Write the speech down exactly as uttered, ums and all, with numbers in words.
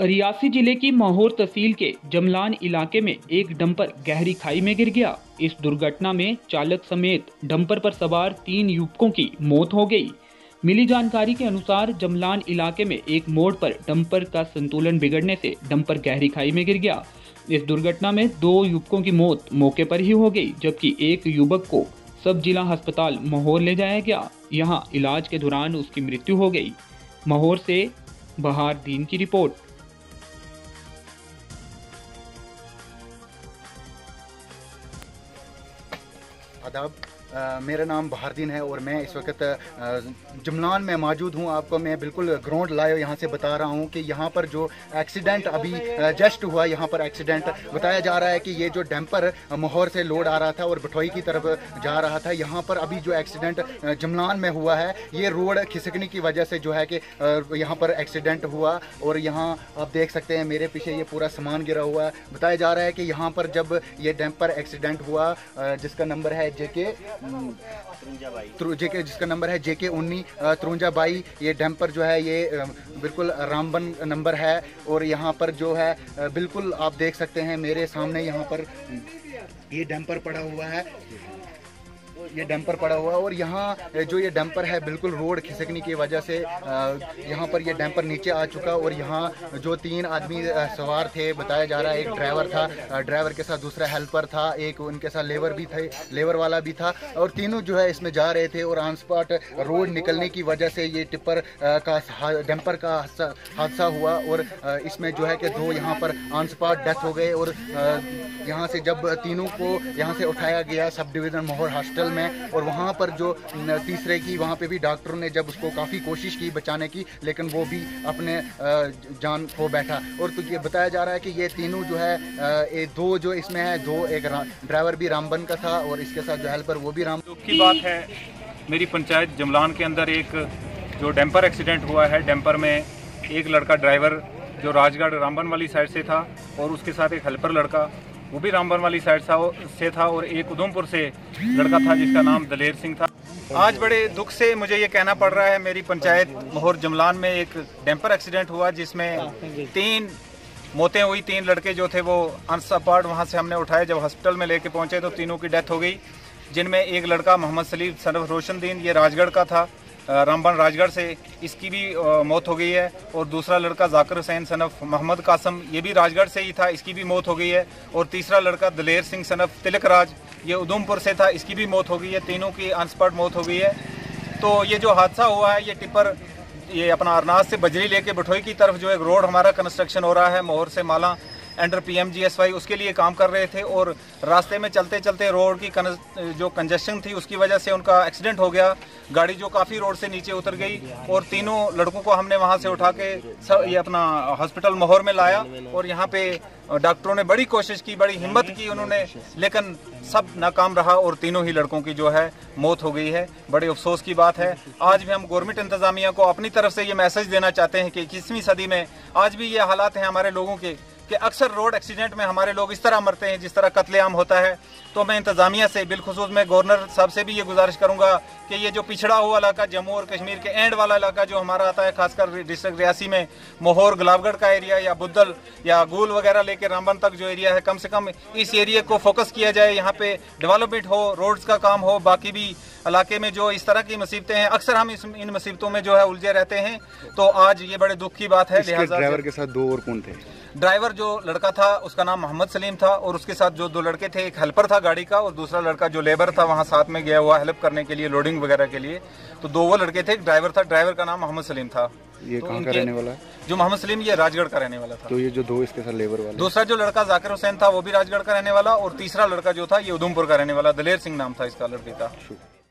रियासी जिले की महौर तहसील के जमलान इलाके में एक डंपर गहरी खाई में गिर गया। इस दुर्घटना में चालक समेत डंपर पर सवार तीन युवकों की मौत हो गई। मिली जानकारी के अनुसार जमलान इलाके में एक मोड़ पर डंपर का संतुलन बिगड़ने से डंपर गहरी खाई में गिर गया। इस दुर्घटना में दो युवकों की मौत मौके पर ही हो गई, जबकि एक युवक को सब जिला अस्पताल महौर ले जाया गया। यहां इलाज के दौरान उसकी मृत्यु हो गई। महौर से बहार दीन की रिपोर्ट। आदाब, Uh, मेरा नाम बहारदीन है और मैं इस वक्त uh, जमलान में मौजूद हूँ। आपको मैं बिल्कुल ग्राउंड लाइव यहाँ से बता रहा हूँ कि यहाँ पर जो एक्सीडेंट अभी जस्ट हुआ, यहाँ पर एक्सीडेंट बताया जा रहा है कि ये जो डंपर महौर से लोड आ रहा था और बठोई की तरफ जा रहा था। यहाँ पर अभी जो एक्सीडेंट जमलान में हुआ है, ये रोड खिसकने की वजह से जो है कि यहाँ पर एक्सीडेंट हुआ। और यहाँ आप देख सकते हैं मेरे पीछे ये पूरा सामान गिरा हुआ है। बताया जा रहा है कि यहाँ पर जब ये डंपर एक्सीडेंट हुआ, जिसका नंबर है जे के जेके जिसका नंबर है जेके उन्नीस त्रुंजा बाई, ये डंपर जो है ये बिल्कुल रामबन नंबर है। और यहाँ पर जो है बिल्कुल आप देख सकते हैं मेरे सामने यहाँ पर ये डंपर पड़ा हुआ है, ये डंपर पड़ा हुआ और यहाँ जो ये डंपर है बिल्कुल रोड खिसकने की वजह से यहाँ पर ये डंपर नीचे आ चुका। और यहाँ जो तीन आदमी सवार थे, बताया जा रहा है एक ड्राइवर था, ड्राइवर के साथ दूसरा हेल्पर था, एक उनके साथ लेबर भी थे, लेबर वाला भी था, और तीनों जो है इसमें जा रहे थे। और ऑन स्पॉट रोड निकलने की वजह से ये टिप्पर का डंपर का हादसा हुआ और इसमें जो है कि दो यहाँ पर ऑन स्पॉट डेथ हो गए। और यहाँ से जब तीनों को यहाँ से उठाया गया सब डिवीज़न महौर हॉस्पिटल में, और वहाँ पर जो तीसरे की वहाँ पे भी डॉक्टरों ने जब उसको काफ़ी कोशिश की बचाने की, लेकिन वो भी अपने जान खो बैठा। और तो ये बताया जा रहा है कि ये तीनों जो है ये दो जो इसमें है, दो एक ड्राइवर भी रामबन का था और इसके साथ जो हेल्पर वो भी राम। दुख की बात है, मेरी पंचायत जमलान के अंदर एक जो डंपर एक्सीडेंट हुआ है, डंपर में एक लड़का ड्राइवर जो राजगढ़ रामबन वाली साइड से था और उसके साथ एक हेल्पर लड़का वो भी रामबन वाली साइड से था, और एक उधमपुर से लड़का था जिसका नाम दलेर सिंह था। आज बड़े दुख से मुझे ये कहना पड़ रहा है, मेरी पंचायत महौर जमलान में एक डंपर एक्सीडेंट हुआ जिसमें तीन मौतें हुई। तीन लड़के जो थे वो अनसपार्ट वहाँ से हमने उठाए, जब हॉस्पिटल में लेके पहुँचे तो तीनों की डेथ हो गई, जिनमें एक लड़का मोहम्मद सलीम सनफ रोशनदीन, ये राजगढ़ का था, रामबन राजगढ़ से, इसकी भी मौत हो गई है। और दूसरा लड़का जाकिर हुसैन सनफ मोहम्मद कासम, ये भी राजगढ़ से ही था, इसकी भी मौत हो गई है। और तीसरा लड़का दलेर सिंह सनफ तिलक राज, ये उधमपुर से था, इसकी भी मौत हो गई है। तीनों की ऑन स्पॉट मौत हो गई है। तो ये जो हादसा हुआ है, ये टिप्पर ये अपना अरनाज से बजरी लेके बठोई की तरफ जो एक रोड हमारा कंस्ट्रक्शन हो रहा है महौर से माला under P M G S Y, उसके लिए काम कर रहे थे। और रास्ते में चलते चलते रोड की जो कंजेशन थी उसकी वजह से उनका एक्सीडेंट हो गया। गाड़ी जो काफ़ी रोड से नीचे उतर गई और तीनों लड़कों को हमने वहां से उठा के ये अपना हॉस्पिटल महौर में लाया। और यहाँ पे डॉक्टरों ने बड़ी कोशिश की, बड़ी हिम्मत की उन्होंने, लेकिन सब नाकाम रहा और तीनों ही लड़कों की जो है मौत हो गई है। बड़े अफसोस की बात है। आज भी हम गवर्नमेंट इंतजामिया को अपनी तरफ से ये मैसेज देना चाहते हैं कि इक्कीसवीं सदी में आज भी ये हालात हैं हमारे लोगों के कि अक्सर रोड एक्सीडेंट में हमारे लोग इस तरह मरते हैं जिस तरह कत्लेआम होता है। तो मैं इंतजामिया से, बिलखुसूस मैं गवर्नर साहब से भी ये गुजारिश करूंगा कि ये जो पिछड़ा हुआ इलाका जम्मू और कश्मीर के एंड वाला इलाका जो हमारा आता है, खासकर डिस्ट्रिक्ट रियासी में महौर गुलाबगढ़ का एरिया या बुद्धल या गूल वगैरह लेके रामबन तक जो एरिया है, कम से कम इस एरिया को फोकस किया जाए, यहाँ पे डेवलपमेंट हो, रोड्स का काम हो। बाकी भी इलाके में जो इस तरह की मुसीबतें हैं, अक्सर हम इस इन मुसीबतों में जो है उलझे रहते हैं। तो आज ये बड़े दुख की बात है। लिहाजा ड्राइवर के साथ दो और कौन थे? ड्राइवर जो लड़का था उसका नाम मोहम्मद सलीम था और उसके साथ जो दो लड़के थे, एक हेल्पर था गाड़ी का और दूसरा लड़का जो लेबर था वहाँ साथ में गया हुआ हेल्प करने के लिए, लोडिंग वगैरह के लिए। तो दो वो लड़के थे, एक ड्राइवर था, ड्राइवर का नाम मोहम्मद सलीम था। ये तो कहाँ का रहने वाला है? जो मोहम्मद सलीम ये राजगढ़ का रहने वाला था। तो ये जो दो इसके साथ लेबर वाला, दूसरा जो लड़का जाकिर हुसैन था वो भी राजगढ़ का रहने वाला, और तीसरा लड़का जो था ये उधमपुर का रहने वाला, दलेर सिंह नाम था इसका लड़के का।